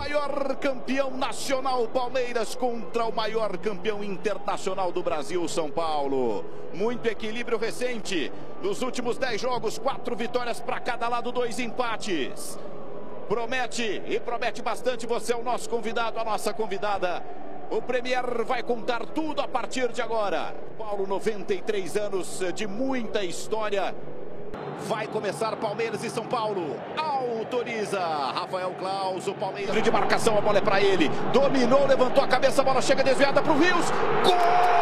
Maior campeão nacional Palmeiras contra o maior campeão internacional do Brasil, São Paulo. Muito equilíbrio recente. Nos últimos 10 jogos, 4 vitórias para cada lado, 2 empates. Promete e promete bastante. Você é o nosso convidado, a nossa convidada. O Premier vai contar tudo a partir de agora. Paulo, 93 anos de muita história. Vai começar Palmeiras e São Paulo. Autoriza Rafael Claus, o Palmeiras de marcação, a bola é para ele. Dominou, levantou a cabeça, a bola chega desviada para o Rios. Gol!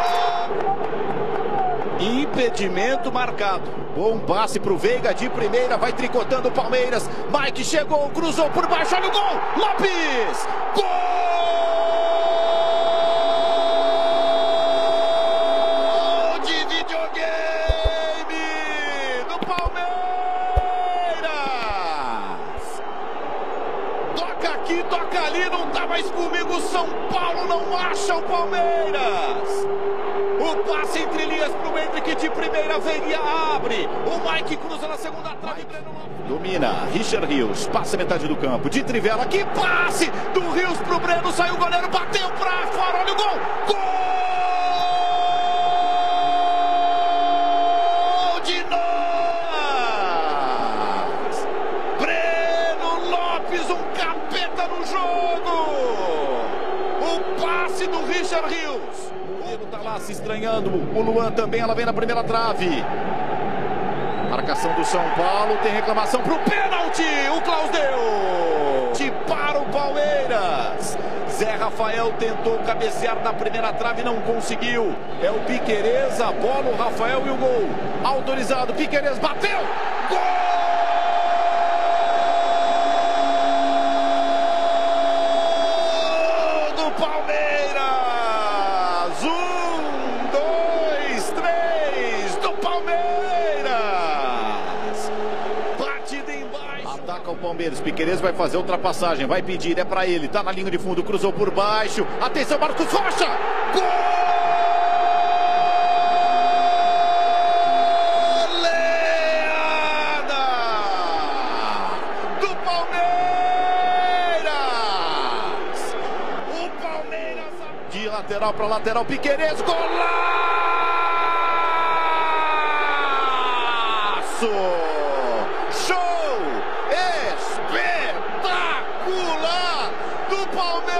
Impedimento marcado. Bom passe para o Veiga de primeira, vai tricotando o Palmeiras. Mike chegou, cruzou por baixo, olha o gol! Lopes! Gol! Aqui, toca ali, não tá mais comigo. São Paulo não acha o Palmeiras. O passe entre linhas pro Hendrick de primeira, Veiga abre. O Mike cruza na segunda trave. Domina, Richard Rios, passa metade do campo, de trivela, que passe do Rios pro Breno, saiu o goleiro, bateu pra fora, olha o gol. Gol de nós. Breno Lopes, um capeta no jogo. O passe do Richard Rios. O Pedro tá lá se estranhando. O Luan também, ela vem na primeira trave. Marcação do São Paulo, tem reclamação pro pênalti. O Claus deu. Para o Palmeiras. Zé Rafael tentou cabecear na primeira trave, não conseguiu. É o Piquerez, a bola, o Rafael e o gol. Autorizado, Piquerez bateu. Gol! Palmeiras, 1, 2, 3 do Palmeiras. Batida embaixo. Ataca o Palmeiras, Piquerez vai fazer ultrapassagem, vai pedir, é pra ele, tá na linha de fundo, cruzou por baixo. Atenção, Marcos Rocha. Gol! De lateral para lateral, Piquerez, golaço! Show espetacular do Palmeiras!